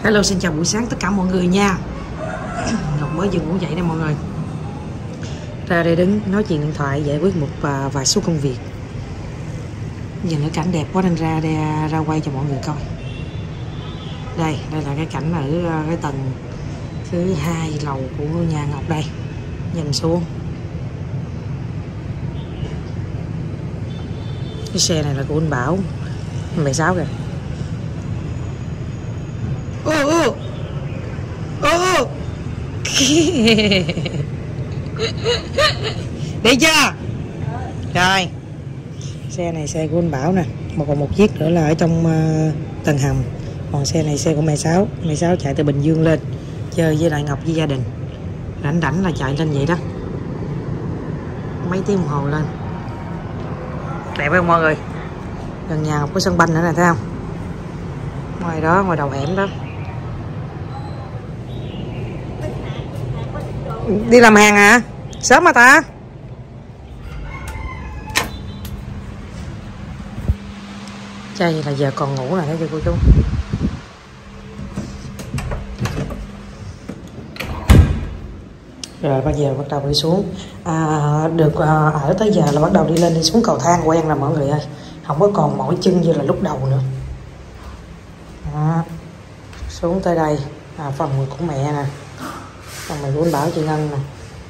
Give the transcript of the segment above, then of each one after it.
Hello, xin chào buổi sáng tất cả mọi người nha. Ngọc mới vừa ngủ dậy nè mọi người. Ra đây đứng nói chuyện điện thoại giải quyết một vài số công việc. Nhìn cái cảnh đẹp quá nên ra quay cho mọi người coi. Đây là cái cảnh ở cái tầng thứ 2 lầu của nhà Ngọc đây. Nhìn xuống. Cái xe này là của anh Bảo, 16 kìa. Đi chưa? Rồi. Xe này xe của anh Bảo nè. Còn một chiếc nữa là ở trong tầng hầm. Còn xe này xe của mẹ Sáu. Mẹ Sáu chạy từ Bình Dương lên chơi với lại Ngọc với gia đình. Rảnh là chạy lên vậy đó. Mấy tiếng đồng hồ lên. Đẹp không mọi người? Gần nhà Ngọc có sân banh nữa nè, thấy không? Ngoài đó, ngoài đầu hẻm đó. Đi làm hàng hả? Sớm mà ta? Đây là giờ còn ngủ nè, thấy chưa cô chú? Rồi bây giờ bắt đầu đi xuống. Ở tới giờ là bắt đầu đi lên đi xuống cầu thang quen là mọi người ơi. Không có còn mỏi chân như là lúc đầu nữa. Đó. Xuống tới đây phòng của mẹ nè, phòng của anh Bảo chị Ngân nè.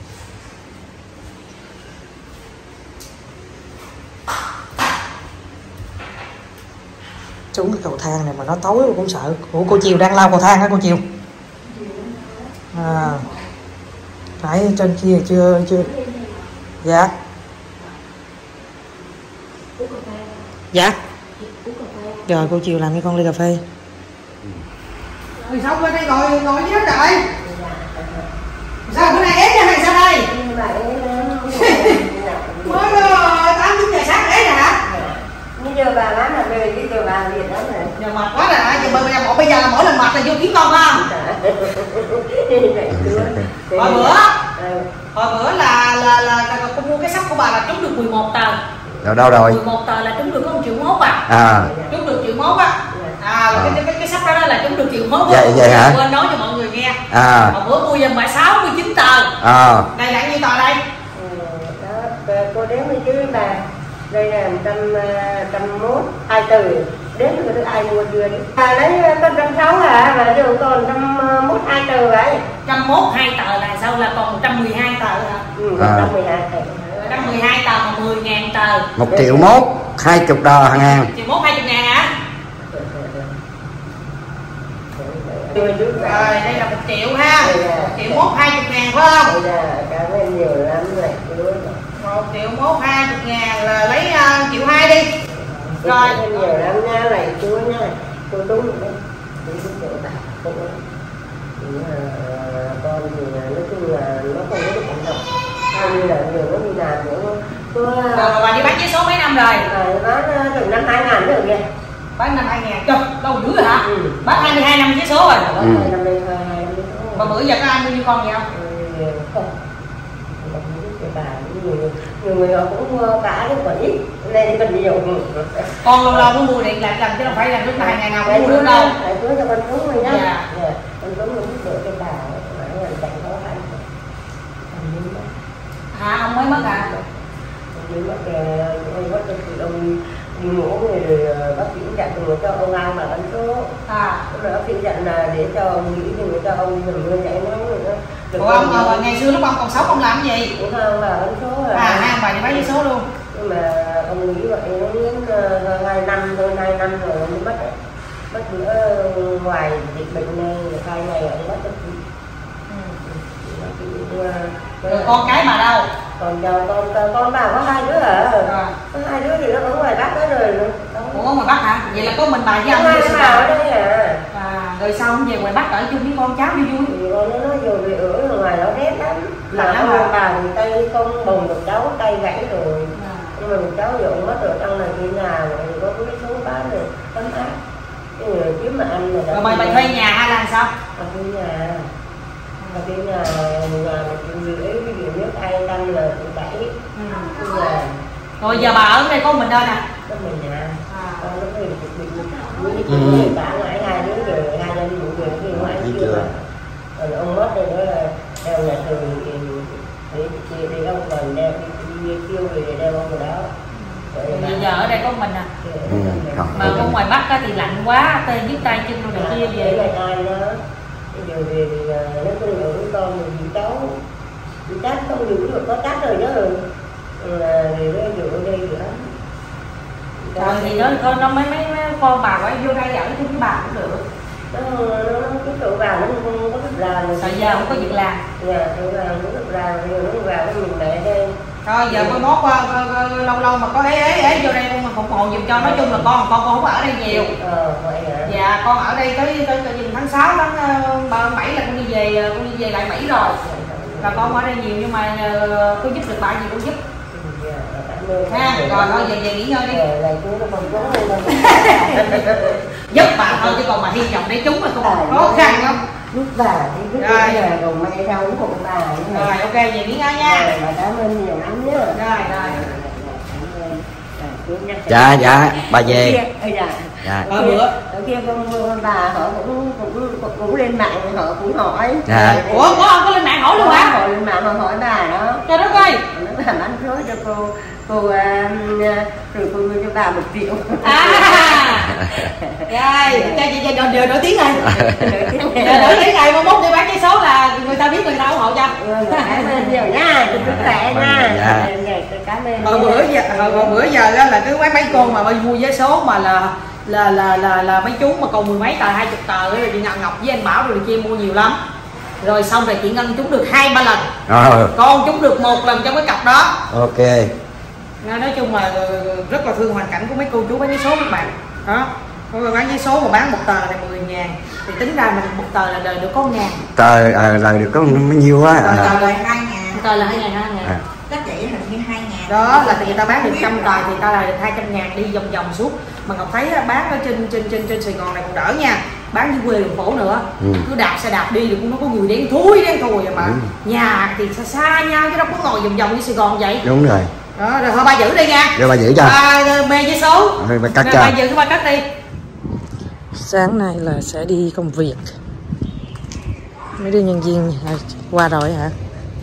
Xuống cái cầu thang này mà nó tối cũng sợ. Ủa cô Chiều đang lau cầu thang hả cô Chiều? Nãy trên kia chưa. Dạ. Dạ. Rồi cô Chiều làm cho con ly cà phê. Rồi xong bên đây ngồi dưới đó trời. Sao bữa nay ế ra hay sao đây? Mới 8-9 giờ sáng ế nè hả? Bây giờ bà bán là về cái giờ bà Việt đó này. Giờ mệt quá rồi, bây giờ là mỗi lần mệt là vô kiếm con không? Hồi bữa là con mua cái sắp của bà là trúng được 11 tờ. Rồi đâu rồi? 11 tờ là trúng được có 1,1 triệu à. Trúng được 1,1 triệu cái sắp đó là trúng được 1,1 triệu. Vậy hả? Quên nói cho mọi người nghe. Hồi bữa mua giùm bà 69 tờ. Đây là nhiêu tờ đây? Đó, cô đếm đi chứ bà. Đây là 101 2 từ. Đếm được ai mua chưa đi. Lấy con 160 hả? Mà giờ còn 101 2 tờ vậy. 101 2 tờ là sao, là còn 112 tờ hả? 112 tờ. 112 tờ mà 10.000 tờ. 1,1 triệu 20 tờ hàng ngàn. 1,1 20 ngàn hả? Rồi đây là 1 triệu ha. 1,1 20 ngàn phải không? Cảm ơn nhiều lắm rồi. 1,1 20 ngàn là lấy 1,2 triệu đi. Rồi nhiều lắm nha, này chú nha. Cô đúng rồi đấy. Con thì nói chung là nó không có được cộng đồng. Như là nhiều nó đi làm nữa. Bà đi bán vé số mấy năm rồi? Bán từ năm 2000 rồi kìa. Bán năm 2000, trời, đâu dữ rồi hả? Bán 22 năm vé số rồi. Mà bữa giờ có ăn bao nhiêu con vậy không? Không. Nhiều người họ cũng cả chứ còn ít, nên mình nhiều. Con lâu cũng mua điện làm chứ đâu phải là lúc này ngày nào cũng mua được đâu. Hãy cưới cho con Tuấn rồi nhá. Con Tuấn mình giúp đỡ cho bà, phải hoàn cảnh khó khăn. Hả, ông mới mất à? Ông mất ông đi ngủ rồi bác sĩ dặn rồi cho ông ăn mà bắn số. Rồi bác sĩ dặn là để cho ông nghỉ thì cho ông đừng có chảy máu rồi đó. Ủa ông ngày xưa lúc ông còn sống ông làm cái gì? Cũng không là bắn số rồi. Hai ông bà đi bán vé số luôn. Nhưng mà ông nghĩ vậy nó đến 2 năm thôi, 2 năm rồi ông mới mất. Mất bữa ngoài dịch bệnh này 2 ngày ông mất được. Rồi con cái bà đâu? Còn giờ con bà có 2 đứa hả? Có 2 đứa thì nó ở ngoài Bắc đó rồi. Ủa ở ngoài Bắc hả? Vậy là có mình bà với ông ở đây à? Rồi sao không về ngoài Bắc ở chung với con cháu đi vui? Thì con nó vừa về ở ngoài nó rét lắm. Mà ông bà thì tay không bồng được cháu, tay gãy rồi. Nhưng mà cháu dọn mất rồi, trong này cái nhà rồi có cái số bán rồi tấm áp. Cái người kiếm mà ăn rồi. Rồi mày thuê nhà hay là sao? Thuê nhà. Cái nhà người ấy ví dụ nước ai tăng là cũng bảy. Rồi giờ bà ở đây có mình đâu nè? Có mình nhà. Con nó phải được bị cả ngãi 2 đứa rồi 2 đứa người đeo nhà thường thì đi ông mình đeo đi kêu thì đeo ông đó. Bây giờ ở đây có mình à. Mà ở ngoài Bắc á thì lạnh quá, tê nhức tay chân rồi này kia về. Ngày nay đó, bây giờ về thì nó có những con mình cháu chắc không giữ được, có chắc rồi đó rồi. Thì nó dựa đây nữa. Trời thì nó mấy con bà phải vô đây ở chung với bà cũng được. Nó cái tụi bà nó không có thích làm. Thời giờ không có việc làm. Dạ, tụi bà không có thích làm, bây giờ nó vào cái mình mẹ đây. Thôi giờ mới mốt lâu mà có ế vô đây luôn mà phục hồi giùm cho. Nói chung là con không ở đây nhiều. Vậy hả? Dạ con ở đây tới tháng 6 tháng 7 là con đi về lại Mỹ rồi. Và con ở đây nhiều nhưng mà có giúp được bà gì cũng giúp. Ha, rồi thôi về nghỉ ngơi đi. Giúp bà thôi chứ còn mà hy vọng để trúng là không khó khăn lắm. Lúc bà thì biết là rồi may rau của bà. Rồi ok về nghỉ ngơi nha. Mà cảm ơn nhiều lắm nhá. Rồi. Dạ bà về. Dạ. Ở kia con bà họ cũng lên mạng họ cũng hỏi. Dạ. Ủa có lên mạng hỏi luôn hả? Họ lên mạng họ hỏi bà đó. Trời đất ơi. Nó bà bán số cho cô rồi cô đưa cho bà 1 triệu. Rồi nổi tiếng rồi. Nổi tiếng rồi mà mốt đi bán cái số là người ta biết người ta ủng hộ cho. Cảm ơn nhiều nha, sức khỏe nha. Cảm ơn. Hồi bữa giờ đó là cứ mấy con mà mua vé số mà là mấy chú mà còn 10 mấy tờ 20 tờ rồi chị Ngọc với anh Bảo rồi kia mua nhiều lắm. Rồi xong rồi chị Ngân trúng được 2-3 lần. Con trúng được 1 lần trong cái cặp đó. Ok. Nói chung là rất là thương hoàn cảnh của mấy cô chú bán vé số các bạn. Đó. Bán vé số mà bán 1 tờ là 10.000 thì tính ra mình 1 tờ là đời được có 1.000. Tờ lời được có bao nhiêu á? Tờ là 2.000. Tờ là 2.000. Các chị hình như 2.000. Đó là người ta bán được 100 tờ thì ta là được 200.000 đi vòng suốt. Mà Ngọc thấy bán ở trên Sài Gòn này còn đỡ nha. Bán dưới quê đường phố nữa. Cứ đạp xe đạp đi thì cũng nó có người đen thui vậy mà. Nhà thì xa nhau chứ đâu có ngồi vòng như Sài Gòn vậy. Đúng rồi. Đó, rồi thôi ba giữ đi nha. Rồi bà giữ cho. Mê với số. Rồi bà cắt cho. cho. Ba giữ ba cắt đi. Sáng nay là sẽ đi công việc. Mấy đứa nhân viên qua rồi hả?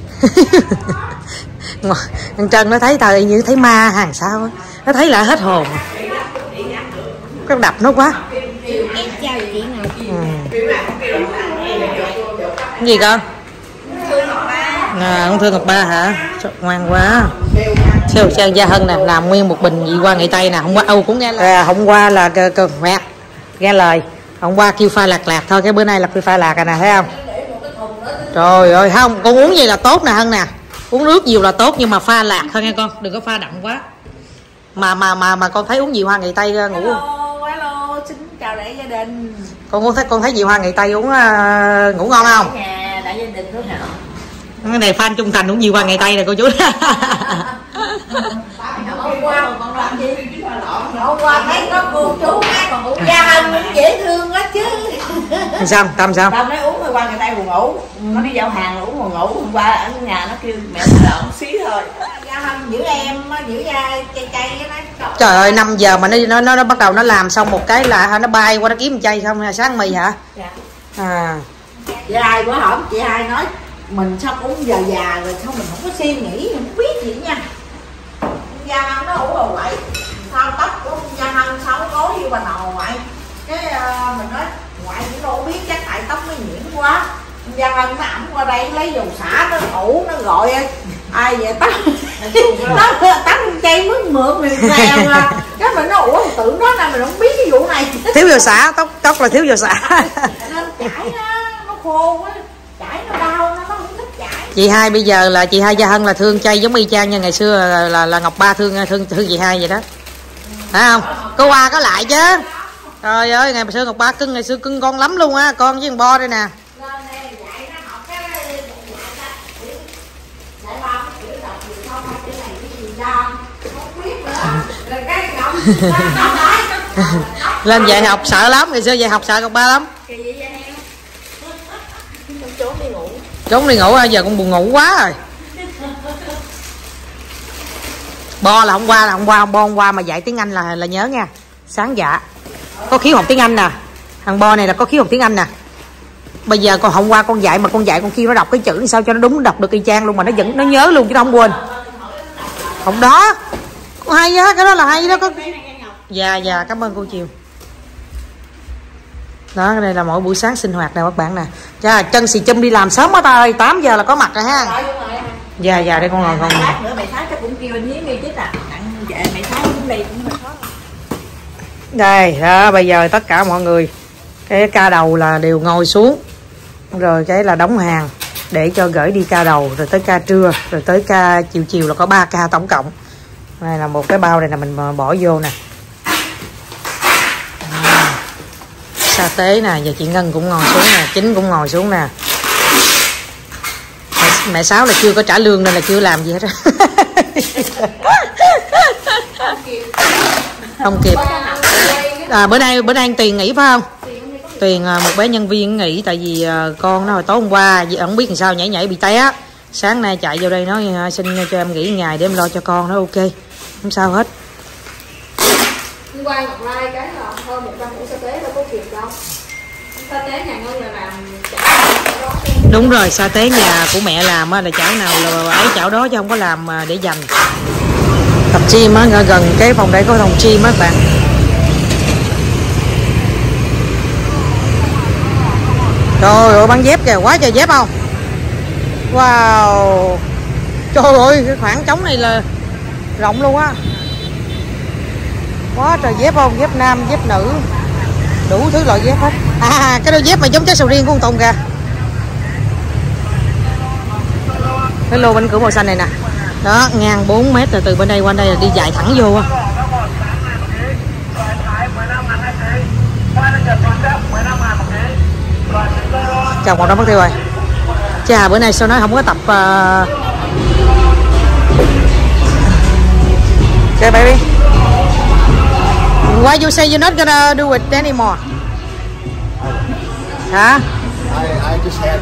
Thằng Trân nó thấy tờ như thấy ma hàng sao á. Nó thấy là hết hồn. Nó đập nó quá. Em chào chị Ngọc. Cái gì con? Ông Thương Ngọc Ba hả? Ngoan quá. Siêu Trang Gia Hân nè, làm nguyên một bình vị qua Nghệ Tây nè. Hôm qua cũng nghe lời. Hôm qua là mẹ nghe lời. Hôm qua kêu pha lạc thôi, cái bữa nay là pha lạc nè, thấy không? Trời ơi, không, con uống gì là tốt nè Hân nè. Uống nước nhiều là tốt nhưng mà pha lạc thôi nghe con, đừng có pha đậm quá. Mà con thấy uống gì hoa Nghệ Tây ngủ không? Hello, xin chào đại gia đình. Con thấy gì hoa Nghệ Tây uống ngủ ngon không? Nhà đại gia đình đó hả? Cái này fan trung thành uống gì hoa Nghệ Tây nè cô chú. Hôm qua còn làm gì? Hôm qua thấy có cô chú còn uống Gia Hân cũng dễ thương quá chứ. Sao? Tâm sao? Tâm nói uống rồi qua người ta buồn ngủ. Nó đi giao hàng uống buồn ngủ. Hôm qua ở nhà nó kêu mẹ đợn xí thôi. Gia Hân giữ em, giữ chay nó. Trời ơi 5 giờ mà nó bắt đầu nó làm xong một cái là nó bay qua nó kiếm chay xong sáng mì hả? Dạ. Chị hai bữa hỏi chị hai nói mình sao cũng già rồi sao mình không có suy nghĩ không biết gì nha. Gia Hân nó ủ rồi vậy sao tóc của Gia Hân sao nó có như bà nò ngoại cái mình nói ngoại cũng đâu biết chắc tại tóc nó nhuyễn quá. Gia Hân nó ẩm qua đây lấy dầu xả nó ủ nó gọi ai vậy tóc tóc chay mướt mượt mình phèo à cái mình nó ủa tưởng đó là mình không biết cái vụ này thiếu dầu xả tóc là thiếu dầu xả nên chải nó khô quá chải nó đau nó không thích chải. Chị hai bây giờ là chị hai Gia Hân là thương chay giống y chang như ngày xưa là Ngọc Ba thương chị hai vậy đó phải không? Có qua có lại chứ. Trời ơi ngày xưa Ngọc Ba cưng ngày xưa cưng con lắm luôn á, con với thằng Bo đây nè. Lên dạy học sợ lắm, ngày xưa dạy học sợ Ngọc Ba lắm. Trốn đi ngủ, giờ con buồn ngủ quá rồi. Bo là hôm qua mà dạy tiếng Anh là nhớ nha. Sáng dạ. Có khiếu học tiếng Anh nè. Thằng Bo này là có khiếu học tiếng Anh nè. Bây giờ còn hôm qua con dạy mà con dạy con kia nó đọc cái chữ sao cho nó đúng, đọc được y chang luôn mà nó vẫn nó nhớ luôn chứ nó không quên. Không đó hay á, cái đó là hay đó. Có dạ cảm ơn cô Chiều. Đó, cái này là mỗi buổi sáng sinh hoạt nè các bạn nè. Cha chân xì chum đi làm sớm quá ta ơi, 8 giờ là có mặt rồi ha. Dạ đây con ngồi con. Lát nữa mày Sáu chắc cũng kêu anh Hiến đi chứ à. Mày Sáu cũng đi cũng khó. Đây đó, bây giờ tất cả mọi người cái ca đầu là đều ngồi xuống, rồi cái là đóng hàng để cho gửi đi ca đầu, rồi tới ca trưa, rồi tới ca chiều là có 3 ca tổng cộng. Đây là một cái bao này là mình bỏ vô nè. Sa tế nè, giờ chị Ngân cũng ngồi xuống nè, Chính cũng ngồi xuống nè. Mẹ Sáu là chưa có trả lương nên là chưa làm gì hết á. Không kịp. Bữa nay anh Tiền nghỉ phải không? Tiền một bé nhân viên nghỉ tại vì con nó hồi tối hôm qua không biết làm sao nhảy bị té. Sáng nay chạy vô đây nói xin cho em nghỉ ngày để em lo cho con, nó ok. Không sao hết. Hôm qua Ngọc Lai cái là hơn 100 củ sa tế đâu có kịp đâu. Sa tế nhà Ngân là làm chảo. Đúng rồi, sa tế nhà của mẹ làm là chảo nào là ấy chảo đó chứ không có làm để dành. Tập gym á, gần cái phòng đây có phòng gym á các bạn. Trời ơi bắn dép kìa, quá trời dép không? Wow. Trời ơi cái khoảng trống này là rộng luôn á. Quá trời dép không? Dép nam, dép nữ, đủ thứ loại dép hết. Cái đôi dép mà giống trái sầu riêng của con Tùng kìa. Cái lô bánh cửa màu xanh này nè. Đó, ngang 4 mét rồi từ bên đây qua đây là đi dài thẳng vô á. Chào một đống mất tiêu rồi. Chà bữa nay sao nói không có tập Okay baby. Why you say you're not gonna do it anymore? Hả? I just had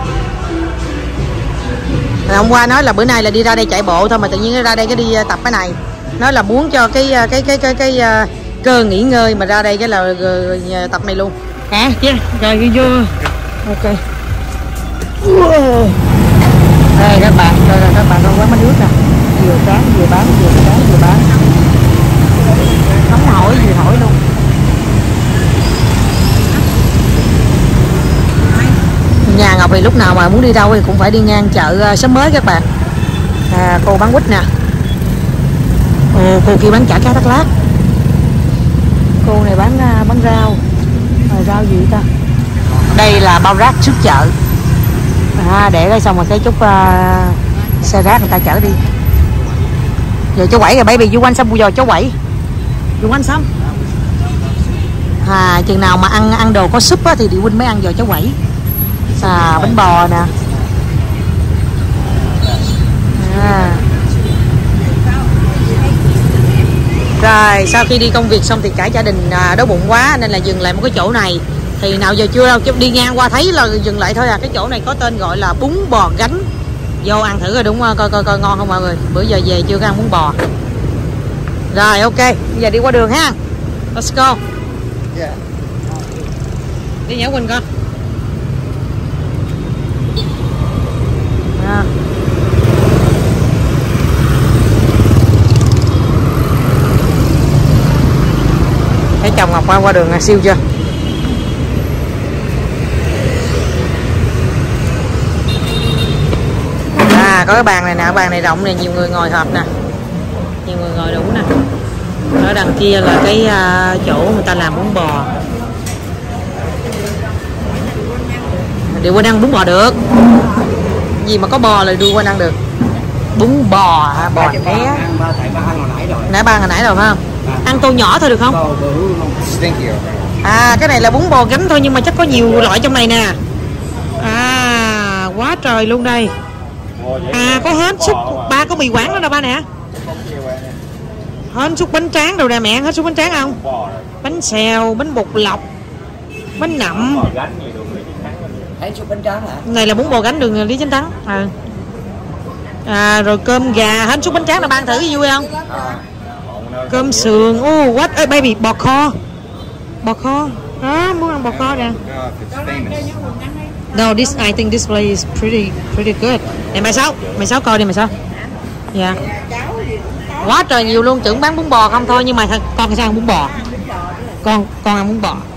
to. Hôm qua nói là bữa nay là đi ra đây chạy bộ thôi mà tự nhiên ra đây cái đi tập cái này. Nói là muốn cho cái cơ nghỉ ngơi mà ra đây cái là tập này luôn. Hả? Chứ rồi vô. Ok. Đây các bạn, đây là các bạn con quán bánh ướt nè. Vừa tráng vừa bán, vừa tráng vừa bán. Nóng hổi gì hỏi luôn. Nhà Ngọc thì lúc nào mà muốn đi đâu thì cũng phải đi ngang chợ Sớm Mới các bạn. Cô bán quýt nè. Cô kia bán chả cá Đắk Lắk. Cô này bán rau. Rau gì ta? Đây là bao rác trước chợ. Để đây xong rồi cái chút xe rác người ta chở đi. Giờ cháu quẩy rồi baby, you want some bây giờ cháu quẩy. You want some? Chừng nào mà ăn đồ có súp á, thì Địa Huynh mới ăn giờ cháu quẩy. Bánh bò nè. Rồi sau khi đi công việc xong thì cả gia đình đói bụng quá nên là dừng lại một cái chỗ này. Thì nào giờ chưa đâu, chứ đi ngang qua thấy là dừng lại thôi à. Cái chỗ này có tên gọi là bún bò gánh. Vô ăn thử rồi đúng không? Coi ngon không mọi người. Bữa giờ về chưa có ăn bún bò. Rồi ok, bây giờ đi qua đường ha. Let's go. Yeah. Đi Nhã Quỳnh con. Thấy chồng Ngọc qua đường là siêu chưa? Có cái bàn này nè, bàn này rộng nè, nhiều người ngồi họp nè, nhiều người ngồi đủ nè. Ở đằng kia là cái chỗ người ta làm bún bò. Điều quên ăn bún bò được. Gì mà có bò là đưa quên ăn được. Bún bò hả? Bò né. Nãy ba hồi nãy rồi phải không? Ăn tô nhỏ thôi được không? Cái này là bún bò gánh thôi nhưng mà chắc có nhiều loại trong này nè. Quá trời luôn đây. Có hến xúc, ba có mì Quảng đó đâu ba nè. Hến xúc bánh tráng đâu nè mẹ, hến xúc bánh tráng không? Bánh xèo, bánh bột lọc, bánh nậm. Hến xúc bánh tráng hả? Này là bún bò gánh đường Lý Chánh Thắng. Rồi cơm gà, hến xúc bánh tráng là ba ăn thử vui không? Cơm sườn, what? Ê baby, bò kho. Bò kho. Đó, muốn ăn bò kho nè. No, I think this place is pretty good. Này mày Sáu coi đi mày Sáu. Dạ. Quá trời nhiều luôn, tưởng bán bún bò không thôi nhưng mà con sao ăn bún bò. Con ăn bún bò.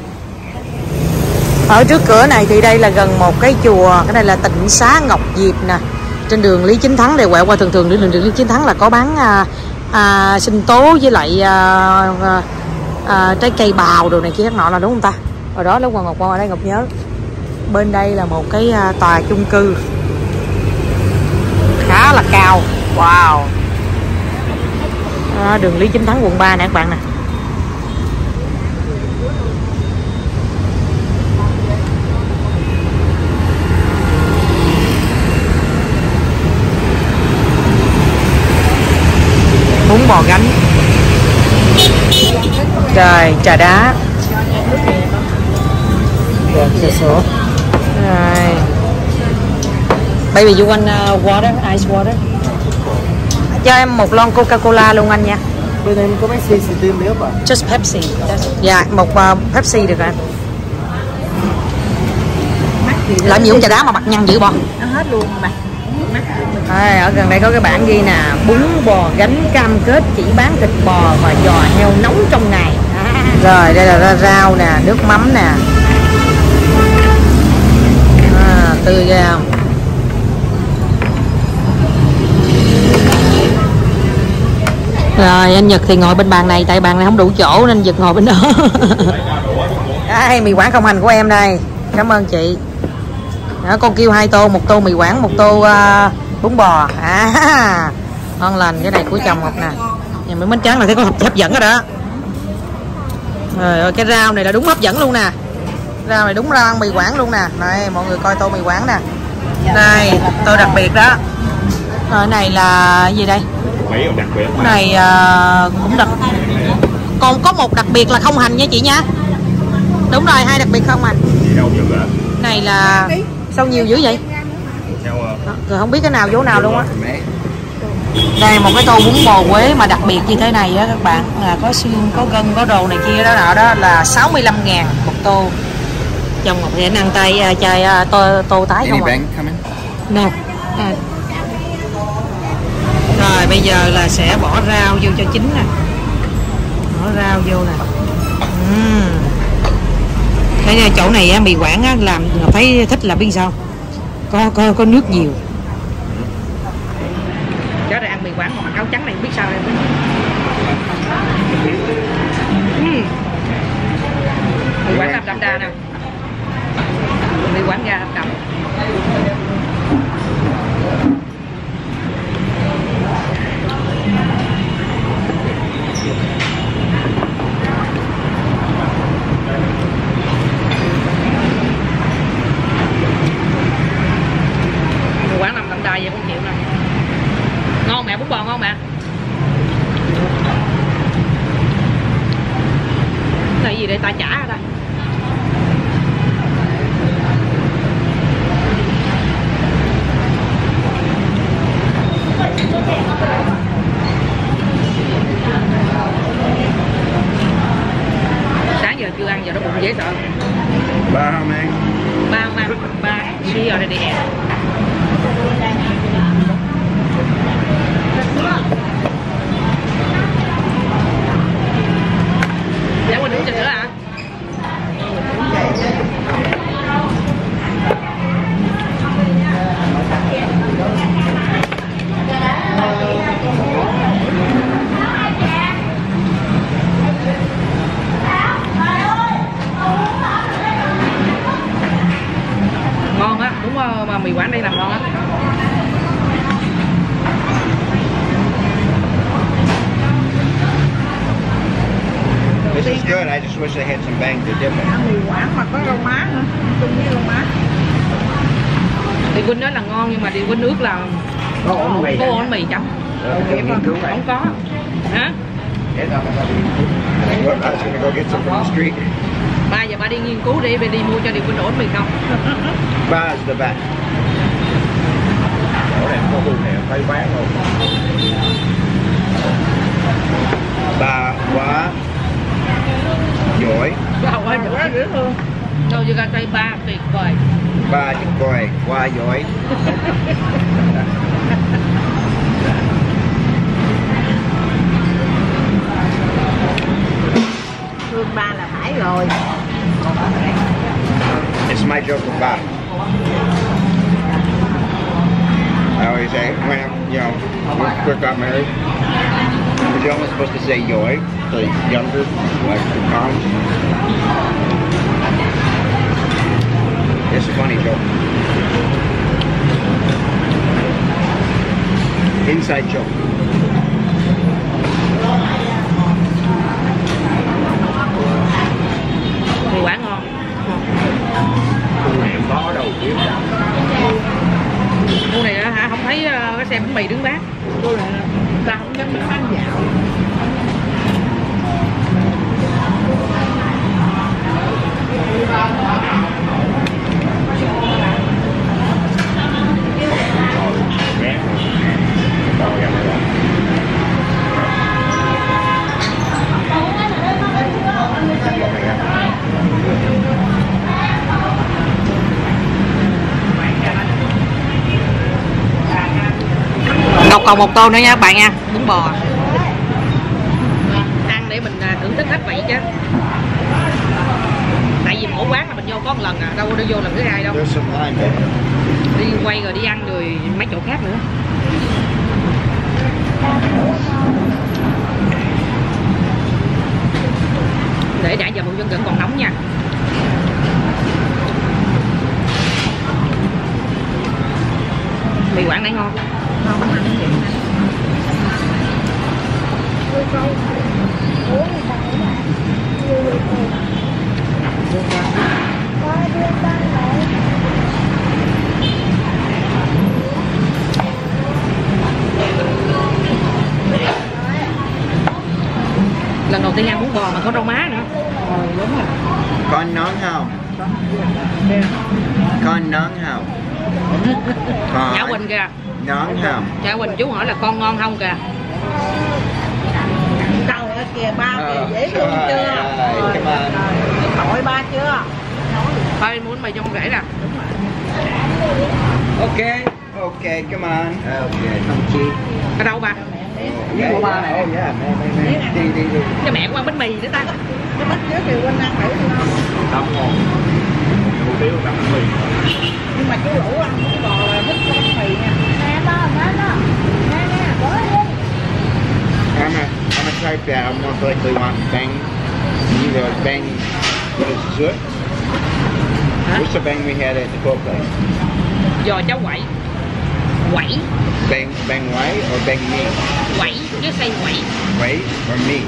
Ở trước cửa này thì đây là gần một cái chùa, cái này là Tịnh Xá Ngọc Diệp nè. Trên đường Lý Chính Thắng để quẹo qua thường đường Lý Chính Thắng là có bán sinh tố với lại trái cây bào đồ này kia các nọ là đúng không ta? Ở đó lúc Ngọc qua ở đây Ngọc nhớ. Bên đây là một cái tòa chung cư khá là cao. Wow. Đường Lý Chính Thắng quận 3 nè các bạn nè. Bún bò gánh. Trời, trà đá. Rồi. Baby, you want water, ice water? Cho em một lon Coca-Cola luôn anh nha. Bên em có Pepsi xì nếu mà. Just Pepsi. Dạ, một Pepsi được rồi. Làm gì uống trà đá mà mặt nhăn dữ bò. Nó hết luôn mà. Ở gần đây có cái bảng ghi nè, bún bò gánh cam kết chỉ bán thịt bò và giò heo nóng trong ngày. Rồi đây là rau nè, nước mắm nè. Tươi ra. Rồi anh Nhật thì ngồi bên bàn này, tại bàn này không đủ chỗ nên Nhật ngồi bên đó. Mì Quảng không hành của em đây, cảm ơn chị. Đó, con kêu 2 tô, 1 tô mì Quảng, 1 tô bún bò. Ngon lành. Cái này của chồng Ngọc nè. Nhà mấy bánh tráng là thấy có hấp dẫn rồi đó. Rồi cái rau này là đúng hấp dẫn luôn nè. Rau này đúng rau ăn mì Quảng luôn nè. Này mọi người coi tô mì Quảng nè. Đây tô đặc biệt đó. Rồi này là gì đây? Này cũng đặc. Còn có một đặc biệt là không hành nha chị nha. Đúng rồi, 2 đặc biệt không hành. Này là sao nhiều dữ vậy? Rồi không biết cái nào vô nào luôn á. Đây một cái tô bún bò Quế mà đặc biệt như thế này á các bạn, là có xương, có gân, có đồ này kia đó nọ, đó là 65.000 một tô. Chồng Ngọc thì anh ăn tay chai tô tái không ạ? No. Rồi bây giờ là sẽ bỏ rau vô cho chín nè. Bỏ rau vô nè. Cái chỗ này á, mì Quảng á, làm thấy thích là biết sao? Có nước nhiều. Cháu đây ăn mì Quảng mà mặc áo trắng này biết sao đây. Mì Quảng làm đậm đà nè. Mì Quảng ra đậm. Quán làm đậm đà vậy cũng chịu nè. Ngon mẹ, bún bò ngon mẹ. Cái gì đây ta chả hả ta? Sáng giờ chưa ăn, giờ nó bụng dễ sợ. Ba không ăn? Ba không ăn, ba she already ate. Dạ quên uống chừng nữa hả? Ngon á, đúng mà mì Quảng đây làm ngon á. This is good. I just wish they had some bang to dip it. Mì Quảng mà có rau má nữa, chung với rau má. Thì Quỳnh nói là ngon nhưng mà đi Quỳnh ước là có ổn mì chấm. Không có. Hả? I was gonna go get some from the street. Ba giờ ba đi nghiên cứu đi mua cho Điều Quỳnh ổn mì không? Ba is the best. Chỗ này có khu này phải bán không? Ba quá giỏi. Ba quá giỏi dữ luôn. Đâu như tay ba tuyệt vời. Ba tuyệt vời, quá giỏi. Thương ba là phải rồi. It's my joke with Bob. I always say when I'm, we first got married, you're only supposed to say "yoy" to younger, like to moms. It's a funny joke. Inside joke. Mì quả ngon. Khu này có đầu tiên. Khu này hả? Không thấy cái xe bánh mì đứng bán. Cô này ta không dám bán dạo. Ngọc còn một tô nữa nha các bạn nha, bún bò. Ăn để mình thưởng thức hết vậy chứ. Tại vì mỗi quán là mình vô có một lần à, đâu có vô lần thứ hai đâu. Đi quay rồi đi ăn rồi mấy chỗ khác nữa. Để đã giờ một dân vẫn còn nóng nha. Mì Quảng này ngon. Không ăn vậy nè. Lần đầu tiên ăn bún bò mà có rau má nữa. Đúng rồi. Con nón không? Con nón không? Dạ Quỳnh kìa. Nón không? Dạ Quỳnh chú hỏi là con ngon không kìa. Câu ở kìa ba kìa, dễ thương chưa? Hỏi ba chưa? Ba đi muốn mày cho con rể nè. Okay, okay, come on. Okay, không chi. Ở đâu ba? Của ba này. Oh yeah, đi. Cho mẹ qua bánh mì nữa ta. Cái bánh trước thì Quỳnh ăn thử không? Tắm ngon. Hủ tiếu tắm bánh mì. Nhưng mà chú Lũ ăn bún bò là thích bánh mì nha. Nè ba, nè, bố đi. I'm a type that I most likely want bang, either bang, what is it? What's the bang we had at the Coke place? Giò cháo quẩy. Quẩy. Bang white or bang meat? Quẩy, chứ say quẩy. White or meat?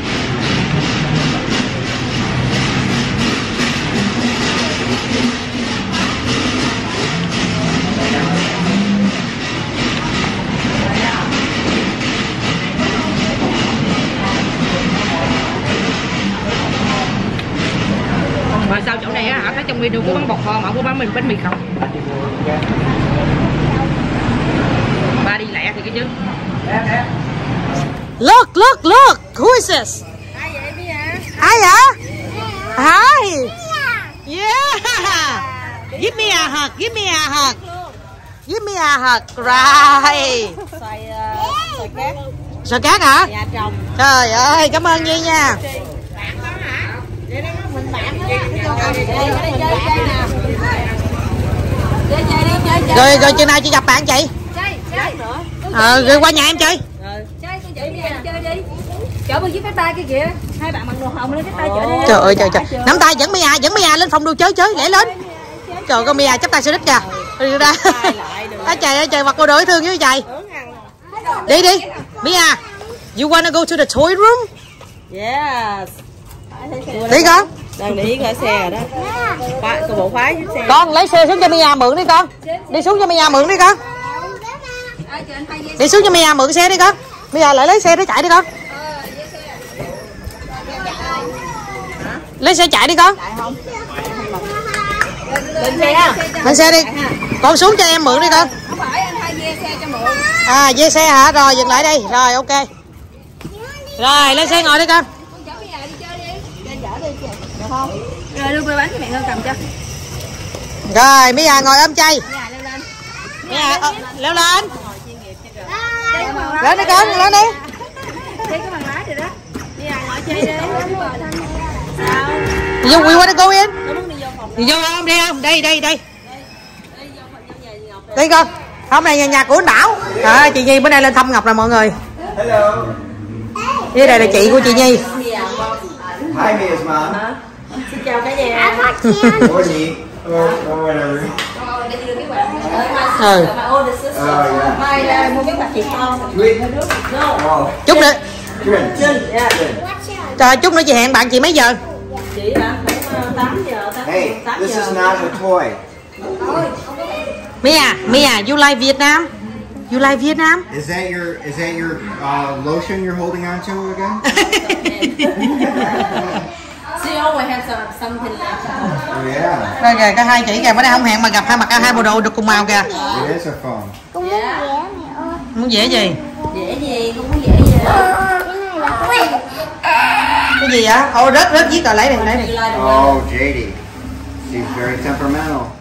Mà sao chỗ này á hả? Thấy trong video có bán bột kho mà không có bán bánh mì không? Ba đi lẹ thì cái chứ. Look, who is this? Ai vậy bây giờ? Ai vậy? Hi. Yeah. Give me a hug, give me a hug. Give me a hug, right. Xoài cát. Xoài cát hả? Nhà chồng. Trời ơi, cảm ơn Nhi nha. Bạn đó hả? Vậy đó mình bạn đó đó. Rồi chừng nào chị gặp bạn chị? Chơi. Rồi qua nhà em chơi. Chơi con chở đi chơi đi. Chở bên dưới cái tay kia kìa. Hai bạn mặc đồ hồng lên cái tay chở đi. Trời ơi trời. Nắm tay dẫn Mia lên phòng đu chơi lẻ lên. Trời con Mia chắp tay xe đít kìa. Đi ra. Trời mặc bộ đồ thương với trời. Đi. Mia, you wanna go to the toy room? Yes. Đi con. Đang đi khỏi xe rồi đó. Cô bộ khoái chiếc xe. Con lấy xe xuống cho Mia mượn đi con. Đi xuống cho Mia mượn đi con. Đi xuống cho Mia mượn xe đi con. Mia lại lấy xe để chạy đi con. Lấy xe chạy đi con. Lên xe đi. Con xuống cho em mượn đi con. Không phải anh thay dê xe cho mượn. À dê xe hả? Rồi dừng lại đây. Rồi ok. Rồi lên xe ngồi đi con. Con chở bây giờ đi chơi đi. Chở đi được không? Rồi đưa quay bánh cho mẹ Ngân cầm cho. Rồi bây giờ ngồi ôm chay. Bây giờ leo lên. Lên đi con, lên đi. Cái bằng lái rồi đó. Bây giờ ngồi chơi đi. Đi vô, qua đi cô Yên. Đi vô không, đi không? Đây. Đi con. Hôm nay nhà của anh Bảo. Chị Nhi bữa nay lên thăm Ngọc nè mọi người. Hello. Đây là chị của chị Nhi. Hi, Mia's mom. Xin chào cả nhà. Or Nhi. Or whatever. Ừ. Mai mua cái bạc chị con. Chút nữa. Trinh. Trời, chút nữa chị hẹn bạn chị mấy giờ? Chị hả? 8 giờ. Hey, this is not a toy. Mia, you like Vietnam? You like Vietnam? Is that your lotion you're holding on to again? She always has something left. Oh yeah. Đây kìa, cả hai chị kìa, bữa nay không hẹn mà gặp hai mặt hai bộ đồ được cùng màu kìa. It is a phone. Muốn dễ gì? Dễ gì, không có dễ gì. Cái gì vậy? Rớt viết rồi lấy đi. Oh, JD. She's very temperamental.